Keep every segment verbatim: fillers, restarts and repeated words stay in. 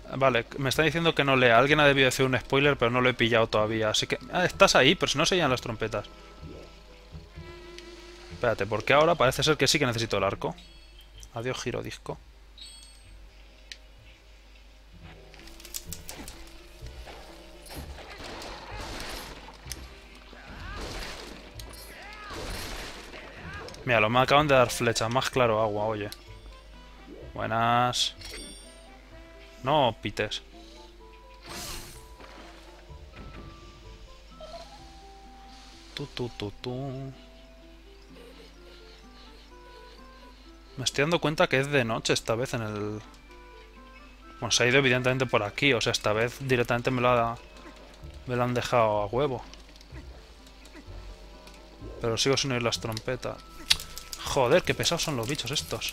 Vale, me está diciendo que no lea. Alguien ha debido decir un spoiler, pero no lo he pillado todavía. Así que... Ah, estás ahí, pero si no se oían las trompetas. Espérate, porque ahora parece ser que sí que necesito el arco. Adiós, girodisco. Mira, lo me acaban de dar flechas. Más claro agua, oye. Buenas. No pites. Tu, tu, tu, tu. Me estoy dando cuenta que es de noche esta vez en el... Bueno, se ha ido evidentemente por aquí. O sea, esta vez directamente me lo, ha... me lo han dejado a huevo. Pero sigo sin oír las trompetas. Joder, qué pesados son los bichos estos.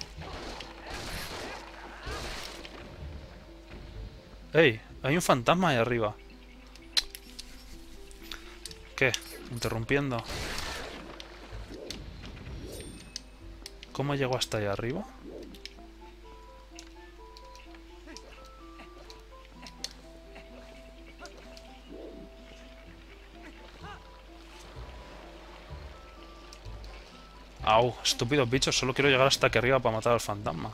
¡Ey! Hay un fantasma ahí arriba. ¿Qué? Interrumpiendo. ¿Cómo llego hasta ahí arriba? Au, estúpidos bichos, solo quiero llegar hasta aquí arriba para matar al fantasma.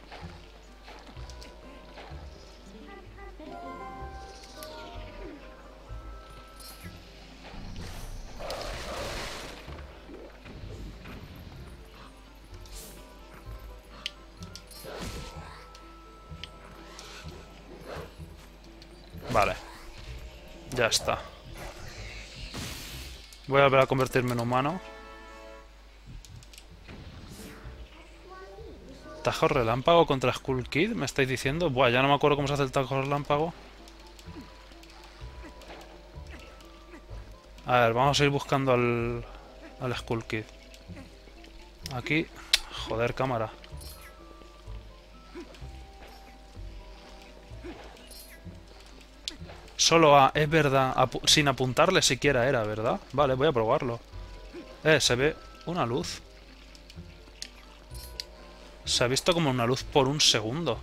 Vale. Ya está. Voy a volver a convertirme en humano. ¿Tajo relámpago contra Skull Kid? ¿Me estáis diciendo? Buah, ya no me acuerdo cómo se hace el tajo relámpago. A ver, vamos a ir buscando al, al Skull Kid. Aquí. Joder, cámara. Solo A, es verdad. Apu sin apuntarle siquiera era, ¿verdad? Vale, voy a probarlo. Eh, se ve una luz. Se ha visto como una luz por un segundo.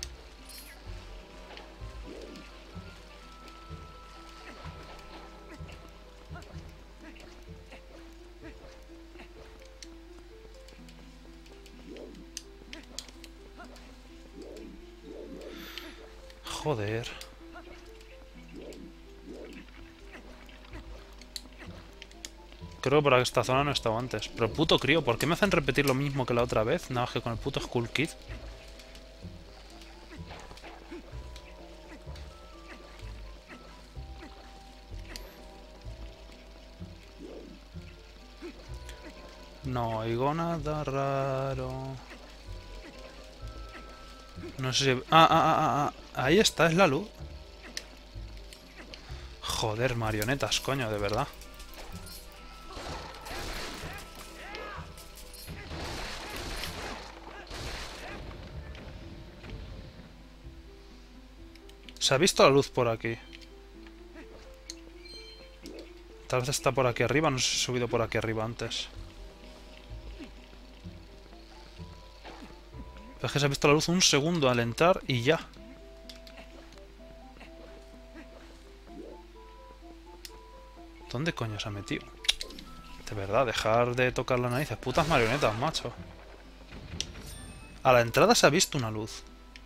Joder. Creo que por esta zona no he estado antes. Pero puto crío, ¿por qué me hacen repetir lo mismo que la otra vez? Nada más que con el puto Skull Kid. No oigo nada raro. No sé si... Ah, ah, ah, ah, ah. Ahí está, es la luz. Joder, marionetas, coño, de verdad. Se ha visto la luz por aquí. Tal vez está por aquí arriba, no sé si he subido por aquí arriba antes. Pero es que se ha visto la luz un segundo al entrar y ya. ¿Dónde coño se ha metido? De verdad, dejar de tocar las narices. Putas marionetas, macho. A la entrada se ha visto una luz.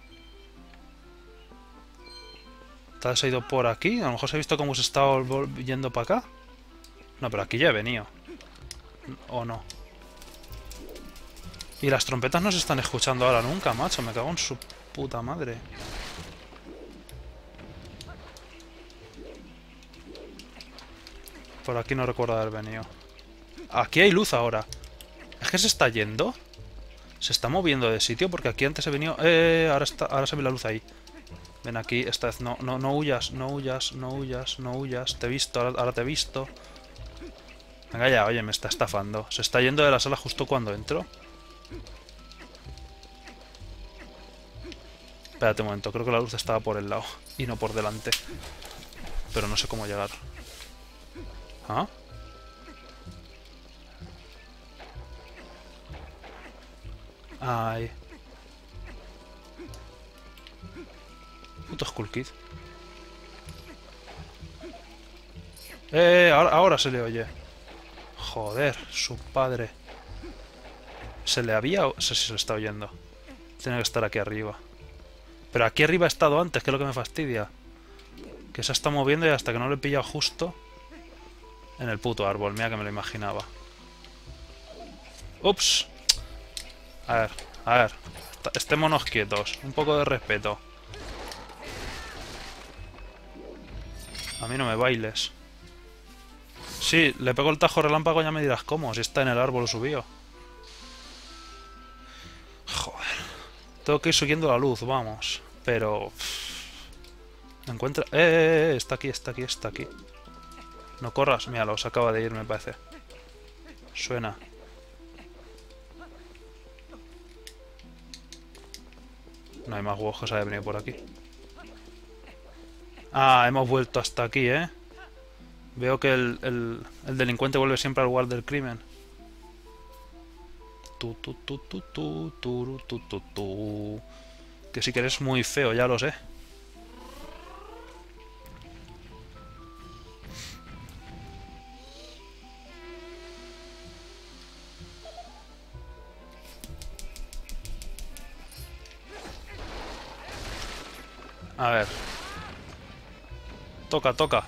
Tal vez se ha ido por aquí. A lo mejor se ha visto cómo se estaba yendo para acá. No, pero aquí ya he venido. ¿O no? Y las trompetas no se están escuchando ahora nunca, macho. Me cago en su puta madre. Por aquí no recuerdo haber venido. Aquí hay luz ahora. ¿Es que se está yendo? Se está moviendo de sitio porque aquí antes he venido... Eh, ahora, está, ahora se ve la luz ahí. Ven aquí, esta vez no, no, no huyas, no huyas, no huyas, no huyas. Te he visto, ahora, ahora te he visto. Venga ya, oye, me está estafando. Se está yendo de la sala justo cuando entro. Espérate un momento, creo que la luz estaba por el lado y no por delante. Pero no sé cómo llegar. ¿Ah? Ay. Puto Skull Kid. Eh, ahora, ahora se le oye. Joder, su padre. ¿Se le había o no sé si se le está oyendo? Tiene que estar aquí arriba. Pero aquí arriba ha estado antes, que es lo que me fastidia. Que se está moviendo y hasta que no lo he pillado justo en el puto árbol. Mira que me lo imaginaba. Ups. A ver, a ver. Estémonos quietos. Un poco de respeto. A mí no me bailes. Sí, le pego el tajo relámpago, ya me dirás cómo, si está en el árbol subido. Joder. Tengo que ir siguiendo la luz, vamos. Pero... Me encuentra... ¡Eh, eh, eh! Está aquí, está aquí, está aquí. No corras. Míralo, se acaba de ir, me parece. Suena. No hay más huevos que se haya venido por aquí. Ah, hemos vuelto hasta aquí, ¿eh? Veo que el, el, el delincuente vuelve siempre al lugar del crimen. Tu, tu, tu, tu, tu, tu, tu, tu, tu. Que sí que eres muy feo, ya lo sé. A ver. Toca, toca.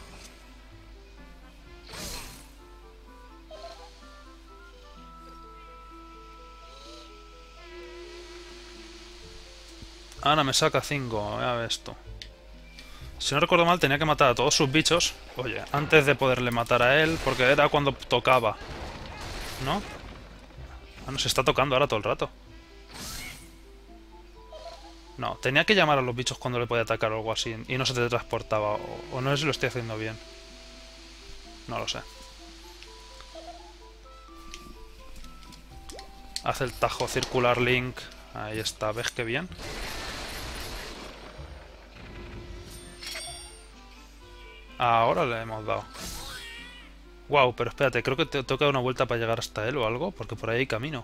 Ahora me saca cinco, ya ves esto. Si no recuerdo mal, tenía que matar a todos sus bichos. Oye, antes de poderle matar a él, porque era cuando tocaba. ¿No? Ah, no, se está tocando ahora todo el rato. No, tenía que llamar a los bichos cuando le podía atacar o algo así. Y no se teletransportaba. O, o no sé si lo estoy haciendo bien. No lo sé. Hace el tajo circular Link. Ahí está, ¿ves qué bien? Ahora le hemos dado. Wow, pero espérate, creo que te toca dar una vuelta para llegar hasta él o algo, porque por ahí hay camino.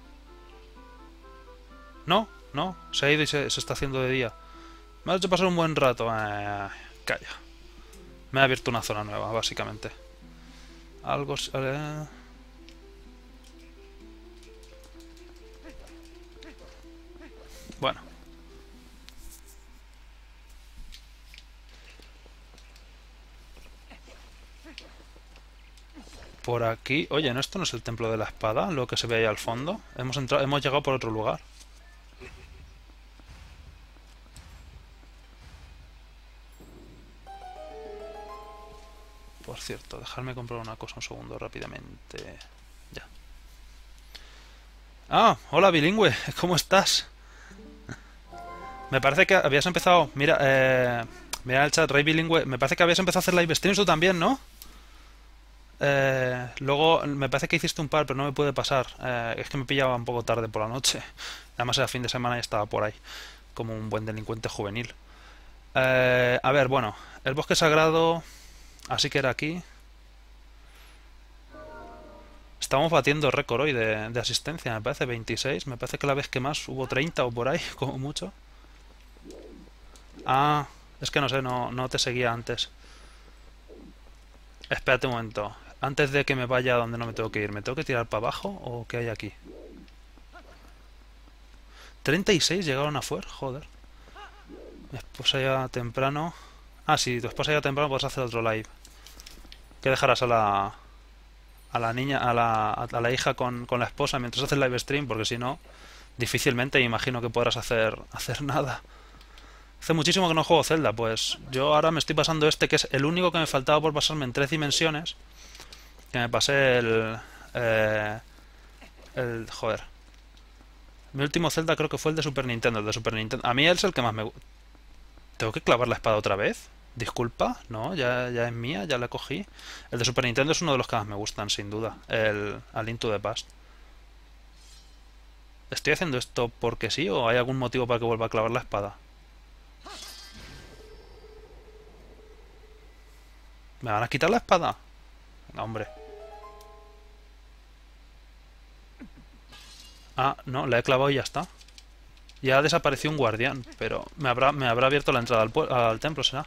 No, no, se ha ido y se, se está haciendo de día. Me ha hecho pasar un buen rato. Eh, calla. Me ha abierto una zona nueva, básicamente. Algo... Eh... Bueno. Por aquí... Oye, ¿no? Esto no es el templo de la espada, lo que se ve ahí al fondo. Hemos entrado, hemos llegado por otro lugar. Por cierto, dejadme comprar una cosa un segundo rápidamente. Ya. Ah, hola bilingüe, ¿cómo estás? Me parece que habías empezado... Mira, eh... Mira el chat, Rey Bilingüe. Me parece que habías empezado a hacer live streams tú también, ¿no? Eh, luego me parece que hiciste un par, pero no me puede pasar. Eh, es que me pillaba un poco tarde por la noche. Además era fin de semana y estaba por ahí, como un buen delincuente juvenil. Eh, a ver, bueno, el bosque sagrado, así que era aquí. Estamos batiendo récord hoy de, de asistencia, me parece veintiséis. Me parece que la vez que más hubo treinta o por ahí, como mucho. Ah, es que no sé, no, no te seguía antes. Espérate un momento. Antes de que me vaya a donde no me tengo que ir, ¿me tengo que tirar para abajo o qué hay aquí? treinta y seis llegaron a fuer, joder. Mi esposa ya temprano. Ah, sí, tu esposa ya temprano puedes hacer otro live. ¿Qué dejarás a la... a la niña, a la, a la hija con, con la esposa mientras haces live stream? Porque si no, difícilmente imagino que podrás hacer, hacer nada. Hace muchísimo que no juego Zelda, pues yo ahora me estoy pasando este, que es el único que me faltaba por pasarme en tres dimensiones. Que me pasé el... Eh, el... Joder. Mi último Zelda creo que fue el de Super Nintendo, el de Super Nintendo. A mí él es el que más me gusta. ¿Tengo que clavar la espada otra vez? Disculpa, no, ya, ya es mía, ya la cogí. El de Super Nintendo es uno de los que más me gustan, sin duda. El A Link to the Past. ¿Estoy haciendo esto porque sí o hay algún motivo para que vuelva a clavar la espada? ¿Me van a quitar la espada? No, hombre. Ah, no, la he clavado y ya está. Ya desapareció un guardián, pero me habrá, me habrá abierto la entrada al, pue- al templo, ¿será?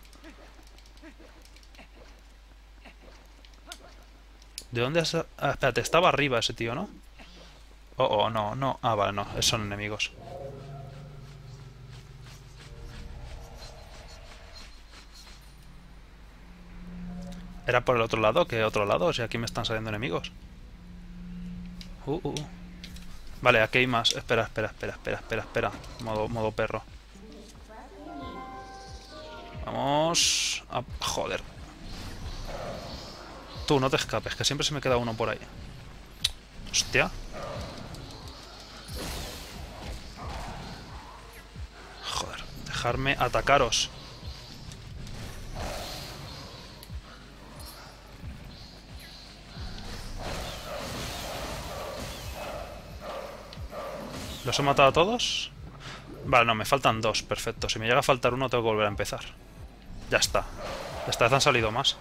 ¿De dónde has...? Ah, espérate, estaba arriba ese tío, ¿no? Oh, oh, no, no. Ah, vale, no, son enemigos. ¿Era por el otro lado? ¿Qué otro lado? O sea, aquí me están saliendo enemigos. Uh, uh, uh. Vale, aquí hay más. Espera, espera, espera, espera, espera, espera. Modo, modo perro. Vamos... a- Joder. Tú, no te escapes, que siempre se me queda uno por ahí. Hostia. Joder, dejarme atacaros. ¿Los he matado a todos? Vale, no, me faltan dos, perfecto. Si me llega a faltar uno, tengo que volver a empezar. Ya está. Esta vez han salido más.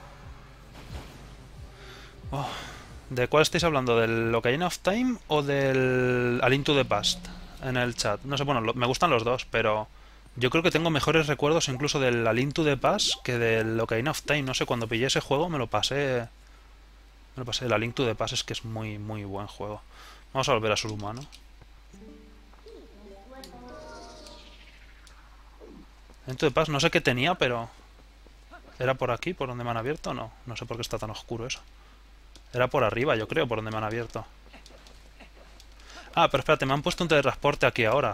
Oh. ¿De cuál estáis hablando? ¿Del Ocarina of Time o del A Link to the Past? En el chat. No sé, bueno, lo- me gustan los dos, pero yo creo que tengo mejores recuerdos incluso del A Link to the Past que del Ocarina of Time. No sé, cuando pillé ese juego me lo pasé. Me lo pasé. El A Link to the Past es que es muy, muy buen juego. Vamos a volver a ser humano. Link to the Past, no sé qué tenía, pero. ¿Era por aquí, por donde me han abierto? No, no sé por qué está tan oscuro eso. Era por arriba, yo creo, por donde me han abierto. Ah, pero espérate, me han puesto un teletransporte aquí ahora.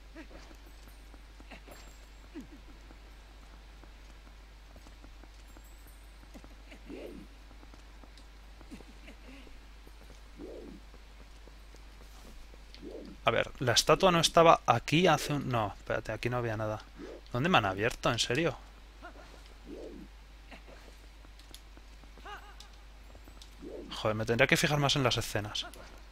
A ver, la estatua no estaba aquí hace un... No, espérate, aquí no había nada. ¿Dónde me han abierto? ¿En serio? Joder, me tendría que fijar más en las escenas.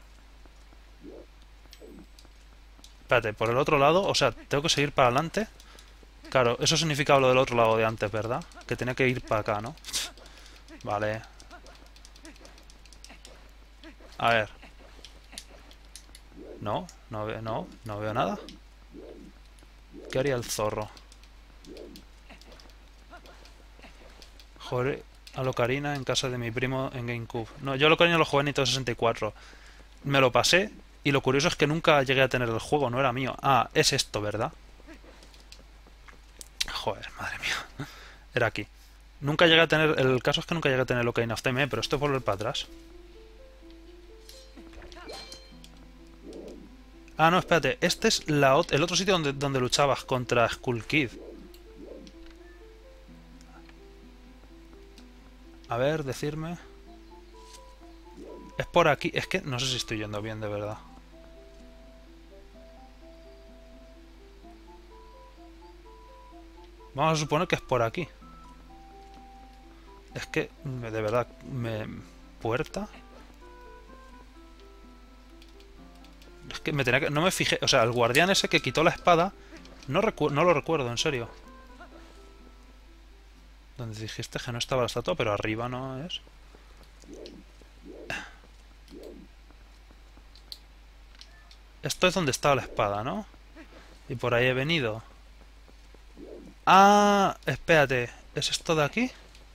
Espérate, por el otro lado, o sea, tengo que seguir para adelante. Claro, eso significaba lo del otro lado de antes, ¿verdad? Que tenía que ir para acá, ¿no? Vale. A ver. No, no veo, no, no veo nada. ¿Qué haría el zorro? Joder, a Ocarina en casa de mi primo en GameCube. No, yo a Ocarina lo jugué en Nintendo sesenta y cuatro. Me lo pasé y lo curioso es que nunca llegué a tener el juego, no era mío. Ah, es esto, ¿verdad? Joder, madre mía. Era aquí. Nunca llegué a tener... El caso es que nunca llegué a tener el Ocarina of Time, ¿eh? Pero esto es volver para atrás. Ah, no, espérate. Este es la ot- el otro sitio donde, donde luchabas contra Skull Kid. A ver, decirme... Es por aquí. Es que no sé si estoy yendo bien, de verdad. Vamos a suponer que es por aquí. Es que, de verdad, me... ¿Puerta? Es que me tenía que... No me fijé... O sea, el guardián ese que quitó la espada... No, recu... no lo recuerdo, en serio. Donde dijiste que no estaba la estatua, pero arriba no es. Esto es donde estaba la espada, ¿no? Y por ahí he venido. Ah, espérate. ¿Es esto de aquí?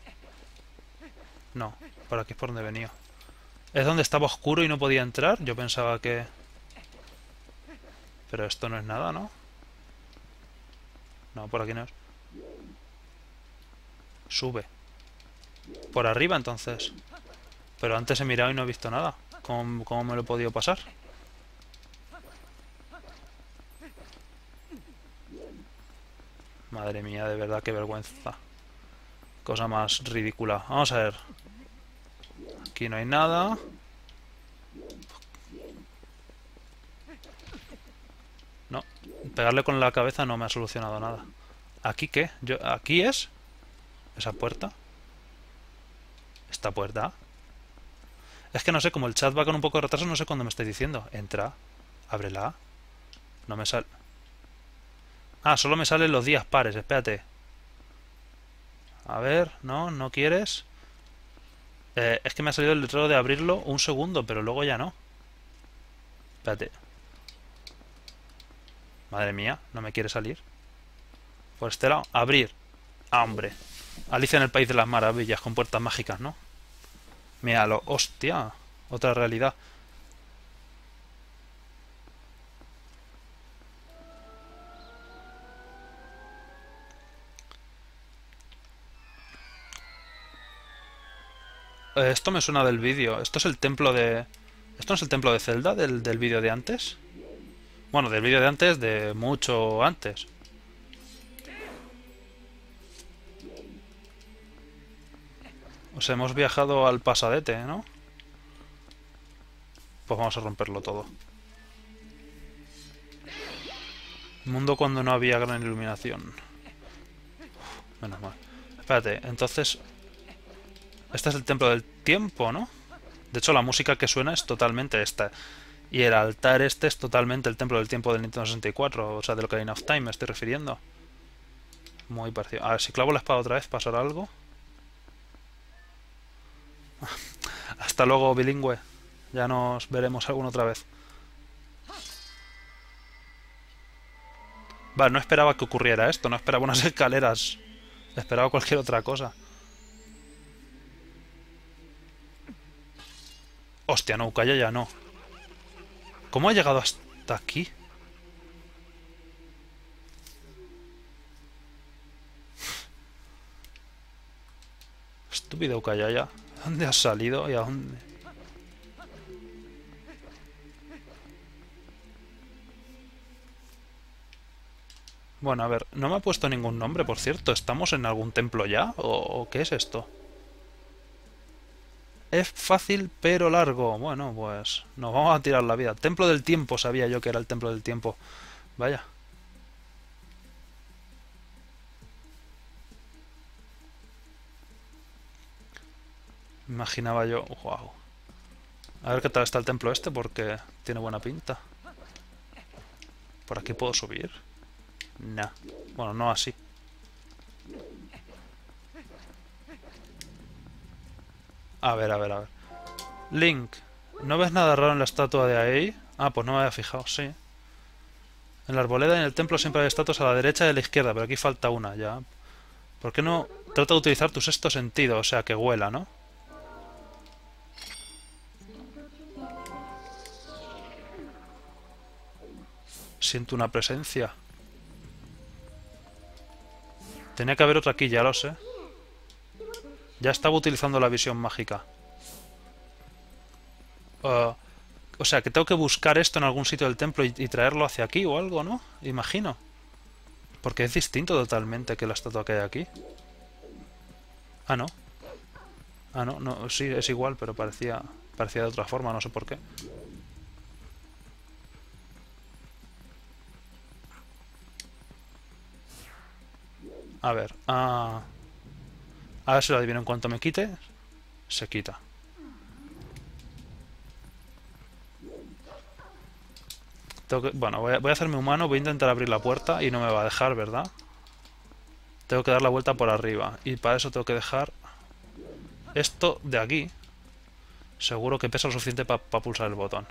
No, por aquí es por donde he venido. ¿Es donde estaba oscuro y no podía entrar? Yo pensaba que... Pero esto no es nada, ¿no? No, por aquí no es. Sube. Por arriba, entonces. Pero antes he mirado y no he visto nada. ¿Cómo, cómo me lo he podido pasar? Madre mía, de verdad, qué vergüenza. Cosa más ridícula. Vamos a ver. Aquí no hay nada. No. Pegarle con la cabeza no me ha solucionado nada. ¿Aquí qué? Yo, ¿aquí es? ¿Esa puerta? ¿Esta puerta? Es que no sé, como el chat va con un poco de retraso, no sé cuándo me estáis diciendo. Entra. Ábrela. No me sale... Ah, solo me salen los días pares, espérate. A ver, no, no quieres. Eh, es que me ha salido el letrero de abrirlo un segundo, pero luego ya no. Espérate. Madre mía, no me quiere salir. Por este lado, abrir. Ah, hombre. Alicia en el País de las Maravillas con puertas mágicas, ¿no? Míralo, hostia. Otra realidad. Eh, Esto me suena del vídeo. Esto es el templo de... ¿Esto no es el templo de Zelda del, del vídeo de antes? Bueno, del vídeo de antes, de mucho antes. O sea, hemos viajado al pasadete, ¿no? Pues vamos a romperlo todo. Mundo cuando no había gran iluminación. Uf, menos mal. Espérate, entonces... Este es el templo del tiempo, ¿no? De hecho, la música que suena es totalmente esta. Y el altar este es totalmente el templo del tiempo del Nintendo sesenta y cuatro. O sea, del Ocarina of Time me estoy refiriendo. Muy parecido. A ver, si clavo la espada otra vez, ¿pasará algo? Hasta luego, bilingüe. Ya nos veremos alguna otra vez. Vale, no esperaba que ocurriera esto. No esperaba unas escaleras. Esperaba cualquier otra cosa. Hostia, no, calla ya, no. ¿Cómo ha llegado hasta aquí? Estúpido Ukayaya. ¿Dónde has salido y a dónde? Bueno, a ver, no me ha puesto ningún nombre, por cierto. ¿Estamos en algún templo ya? ¿O, o qué es esto? Es fácil pero largo. Bueno, pues nos vamos a tirar la vida. Templo del tiempo, sabía yo que era el templo del tiempo. Vaya. Imaginaba yo... Wow. A ver qué tal está el templo este, porque tiene buena pinta. ¿Por aquí puedo subir? Nah. Bueno, no así. A ver, a ver, a ver. Link, ¿no ves nada raro en la estatua de ahí? Ah, pues no me había fijado, sí. En la arboleda y en el templo siempre hay estatuas a la derecha y a la izquierda, pero aquí falta una, ya. ¿Por qué no trata de utilizar tu sexto sentido? O sea, que huela, ¿no? Siento una presencia. Tenía que haber otra aquí, ya lo sé. Ya estaba utilizando la visión mágica. Uh, o sea, que tengo que buscar esto en algún sitio del templo y, y traerlo hacia aquí o algo, ¿no? Imagino. Porque es distinto totalmente que la estatua que hay aquí. Ah, no. Ah, no, no, sí, es igual, pero parecía, parecía de otra forma, no sé por qué. A ver, ah... A ver si lo adivino en cuanto me quite. Se quita. Tengo que, bueno, voy a, voy a hacerme humano, voy a intentar abrir la puerta y no me va a dejar, ¿verdad? Tengo que dar la vuelta por arriba. Y para eso tengo que dejar esto de aquí. Seguro que pesa lo suficiente para pa pulsar el botón.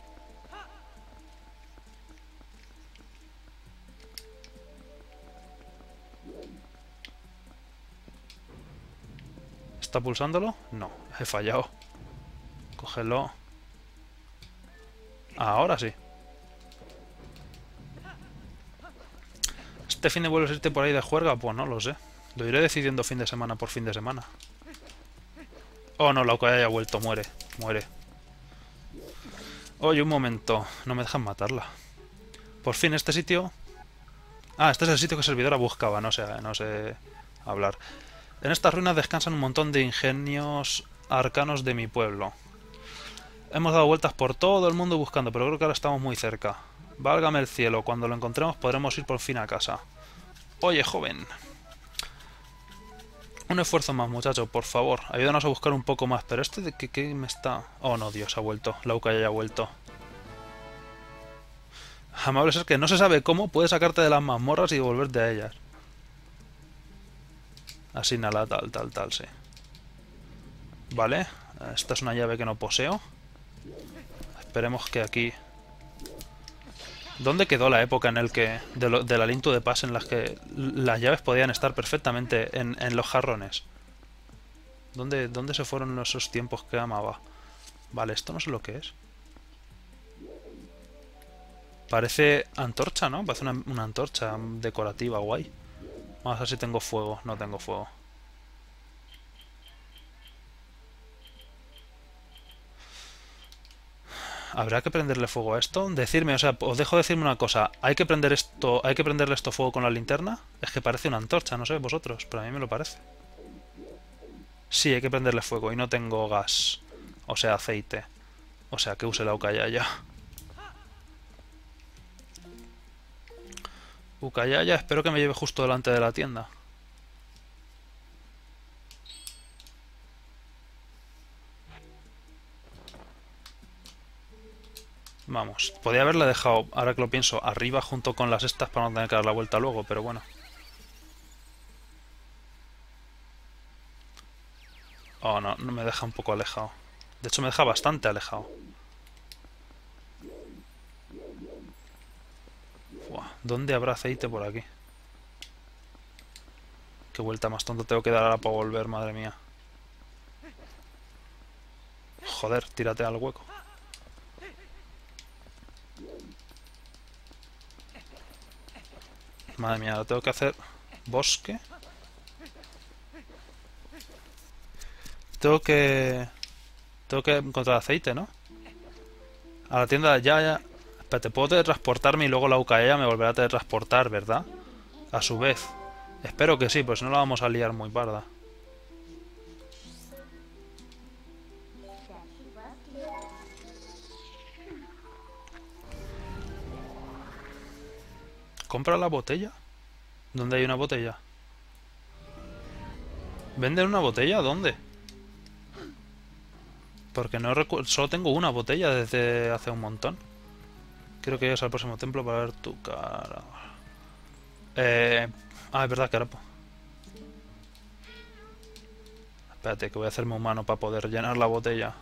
¿Está pulsándolo? No, he fallado. Cógelo. Ahora sí. ¿Este fin de vuelves a irte por ahí de juerga? Pues no lo sé. Lo iré decidiendo fin de semana por fin de semana. Oh no, la que haya vuelto, muere. Muere. Oye, un momento. No me dejan matarla. Por fin, este sitio... Ah, este es el sitio que Servidora buscaba. No sé, no sé hablar. En estas ruinas descansan un montón de ingenios arcanos de mi pueblo. Hemos dado vueltas por todo el mundo buscando, pero creo que ahora estamos muy cerca. Válgame el cielo, cuando lo encontremos podremos ir por fin a casa. Oye, joven. Un esfuerzo más, muchacho, por favor. Ayúdanos a buscar un poco más. Pero este de que, que me está... Oh, no, Dios, ha vuelto. Lauca ya ha vuelto. Amables es que no se sabe cómo puedes sacarte de las mazmorras y volverte a ellas. Así nada, tal, tal, tal, sí. Vale. Esta es una llave que no poseo. Esperemos que aquí ¿Dónde quedó la época en el que de lo, del Aliento de Paz en las que las llaves podían estar perfectamente en, en los jarrones? ¿Dónde, ¿Dónde se fueron esos tiempos que amaba? Vale, esto no sé lo que es. Parece antorcha, ¿no? Parece una, una antorcha decorativa, guay. Vamos a ver si tengo fuego. No tengo fuego. ¿Habrá que prenderle fuego a esto? Decirme, o sea, os dejo decirme una cosa. ¿Hay que prender esto, hay que prenderle esto fuego con la linterna? Es que parece una antorcha, no sé vosotros, pero a mí me lo parece. Sí, hay que prenderle fuego y no tengo gas. O sea, aceite. O sea, que use la ucayaya. Ucayaya, espero que me lleve justo delante de la tienda. Vamos, podía haberla dejado, ahora que lo pienso, arriba junto con las estas para no tener que dar la vuelta luego, pero bueno. Oh, no, no me deja un poco alejado. De hecho, me deja bastante alejado. Buah, ¿dónde habrá aceite por aquí? Qué vuelta más tonta tengo que dar ahora para volver, madre mía. Joder, tírate al hueco. Madre mía, ahora tengo que hacer bosque. Tengo que... Tengo que encontrar aceite, ¿no? A la tienda ya, ya... Espérate, puedo teletransportarme y luego la ucayaya me volverá a teletransportar, ¿verdad? A su vez. Espero que sí, pues si no la vamos a liar muy parda. ¿Compra la botella? ¿Dónde hay una botella? ¿Venden una botella? ¿Dónde? Porque no recuerdo... Solo tengo una botella desde hace un montón. Creo que llegas al próximo templo para ver tu cara. Eh... Ah, es verdad que ahora... Espérate, que voy a hacerme humano para poder llenar la botella.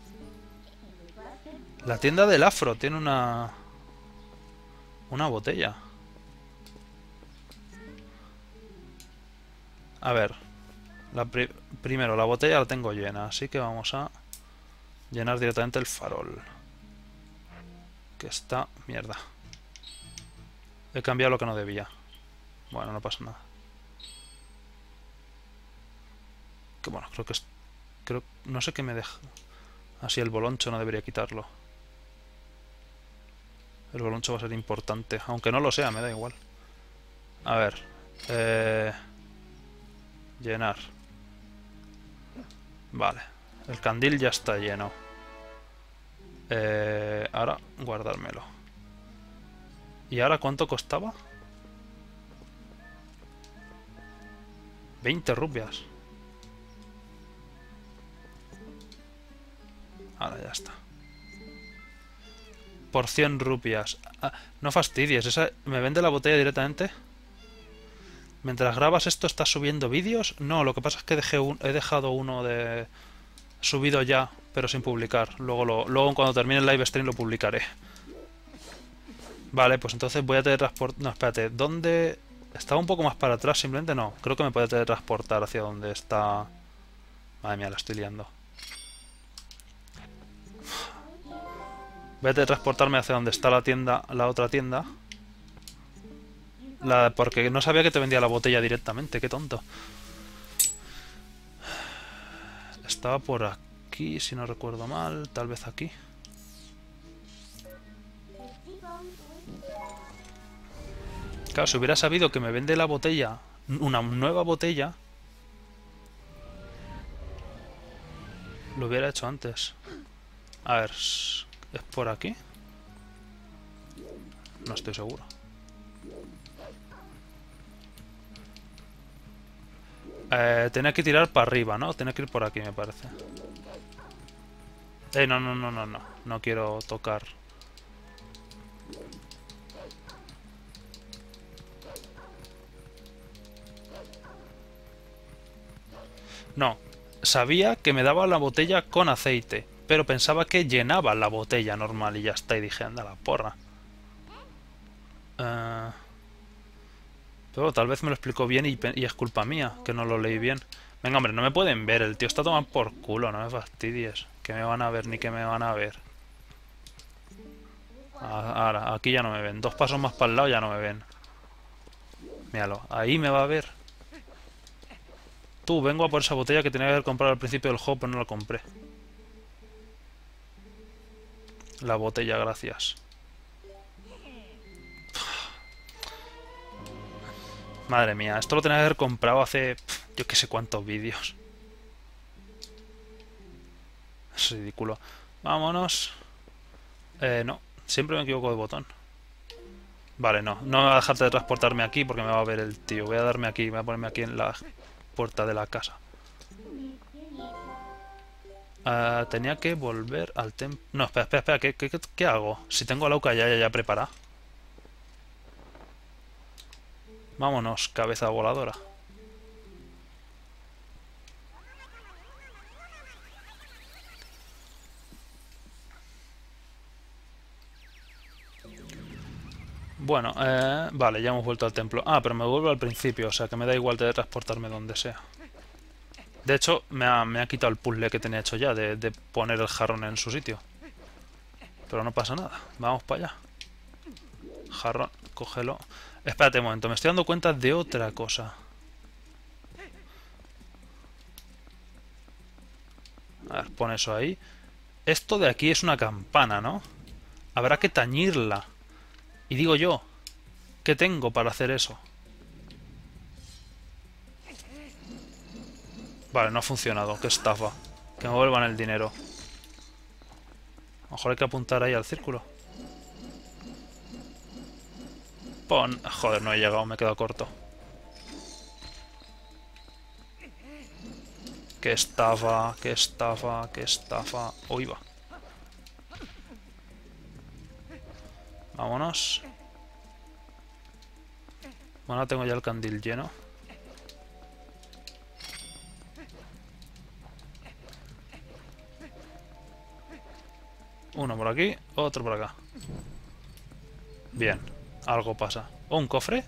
La tienda del Afro tiene una... Una botella. A ver. La pri primero, la botella la tengo llena, así que vamos a llenar directamente el farol. Que está... Mierda. He cambiado lo que no debía. Bueno, no pasa nada. Que bueno, creo que es... Creo... No sé qué me deja... Así el boloncho no debería quitarlo. El boloncho va a ser importante. Aunque no lo sea, me da igual. A ver. Eh... Llenar. Vale. El candil ya está lleno. Eh... Ahora guardármelo. ¿Y ahora cuánto costaba? veinte rupias. Ahora ya está. Por cien rupias. Ah, no fastidies, esa me vende la botella directamente. Mientras grabas esto, ¿estás subiendo vídeos? No, lo que pasa es que dejé un, he dejado uno de subido ya, pero sin publicar. Luego, lo, luego cuando termine el live stream lo publicaré. Vale, pues entonces voy a teletransportar... No, espérate, ¿dónde...? Estaba un poco más para atrás, simplemente no. Creo que me puede teletransportar hacia donde está... Madre mía, la estoy liando. Voy a teletransportarme hacia donde está la tienda, la otra tienda. La, porque no sabía que te vendía la botella directamente, qué tonto. Estaba por aquí, si no recuerdo mal, tal vez aquí. Claro, si hubiera sabido que me vende la botella, una nueva botella, lo hubiera hecho antes. A ver, ¿es por aquí? No estoy seguro. Eh, tenía que tirar para arriba, ¿no? Tenía que ir por aquí, me parece. Eh, no, no, no, no, no. No quiero tocar. No. Sabía que me daba la botella con aceite, pero pensaba que llenaba la botella normal y ya está. Y dije, anda la porra. Pero tal vez me lo explicó bien y, y es culpa mía, que no lo leí bien. Venga, hombre, no me pueden ver. El tío está tomando por culo, no me fastidies. Que me van a ver ni que me van a ver. Ahora, aquí ya no me ven. Dos pasos más para el lado ya no me ven. Míralo, ahí me va a ver. Tú, vengo a por esa botella que tenía que haber comprado al principio del juego, pero no la compré. La botella, gracias. Madre mía, esto lo tenía que haber comprado hace... yo qué sé cuántos vídeos. Es ridículo. Vámonos. Eh, no. Siempre me equivoco de botón. Vale, no. No me va a dejar de transportarme aquí porque me va a ver el tío. Voy a darme aquí. Voy a ponerme aquí en la puerta de la casa. Uh, tenía que volver al templo... No, espera, espera, espera. ¿Qué, qué, qué, qué hago? Si tengo a Lauca ya, ya, ya preparada. Vámonos, cabeza voladora. Bueno, eh, vale, ya hemos vuelto al templo. Ah, pero me vuelvo al principio, o sea que me da igual de transportarme donde sea. De hecho, me ha, me ha quitado el puzzle que tenía hecho ya, de, de poner el jarrón en su sitio. Pero no pasa nada, vamos para allá. Jarrón, cógelo. Espérate un momento, me estoy dando cuenta de otra cosa. A ver, pon eso ahí. Esto de aquí es una campana, ¿no? Habrá que tañirla. Y digo yo, ¿qué tengo para hacer eso? Vale, no ha funcionado, qué estafa. Que me vuelvan el dinero. A lo mejor hay que apuntar ahí al círculo. Pon... Joder, no he llegado, me he quedado corto. Qué estafa, qué estafa, qué estafa. Uy, va. Vámonos. Bueno, tengo ya el candil lleno. Uno por aquí, otro por acá. Bien, algo pasa. ¿O un cofre?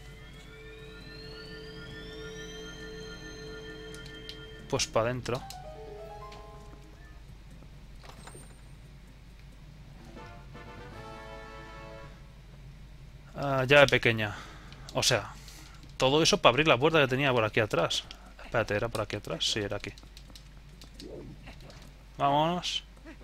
Pues para adentro. Uh, llave pequeña. O sea, todo eso para abrir la puerta que tenía por aquí atrás. Espérate, ¿era por aquí atrás? Sí, era aquí. Vámonos.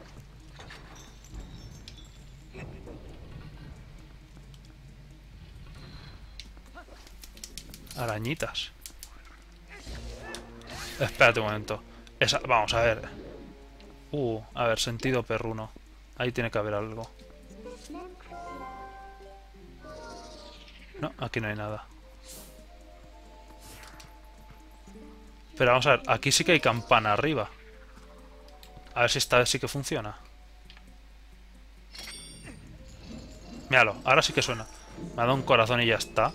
Arañitas. Espérate un momento. Esa, vamos a ver. Uh, a ver, sentido perruno. Ahí tiene que haber algo. No, aquí no hay nada. Pero vamos a ver, aquí sí que hay campana arriba. A ver si esta vez sí que funciona. Míralo, ahora sí que suena. Me ha dado un corazón y ya está.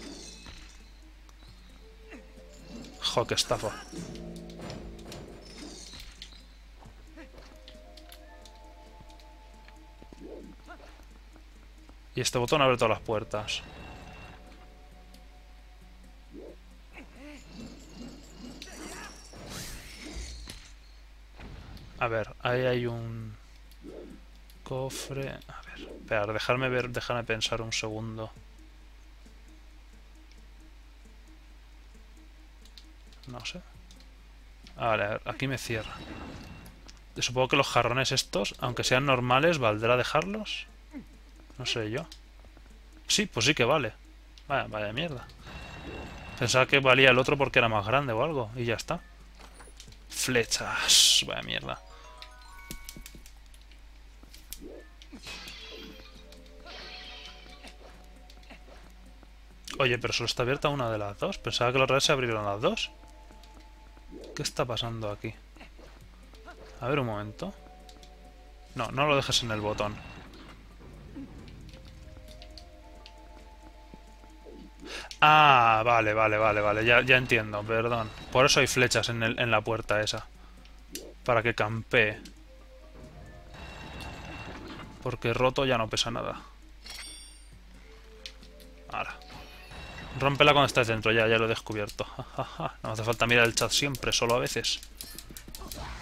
Jo, qué estafa. Y este botón abre todas las puertas. A ver, ahí hay un cofre. A ver, espera, dejarme ver, déjame pensar un segundo. No sé. Vale, a ver, aquí me cierra. Supongo que los jarrones estos, aunque sean normales, ¿valdrá dejarlos? No sé yo. Sí, pues sí que vale. Vaya, vaya mierda. Pensaba que valía el otro porque era más grande o algo. Y ya está. Flechas. Vaya mierda. Oye, pero solo está abierta una de las dos. Pensaba que los redes se abrieron las dos. ¿Qué está pasando aquí? A ver un momento. No, no lo dejes en el botón. Ah, vale, vale, vale, vale. Ya, ya entiendo, perdón. Por eso hay flechas en, el, en la puerta esa. Para que campee. Porque roto ya no pesa nada. Ahora. Rómpela cuando estés dentro, ya, ya lo he descubierto. Ja, ja, ja. No hace falta mirar el chat siempre, solo a veces.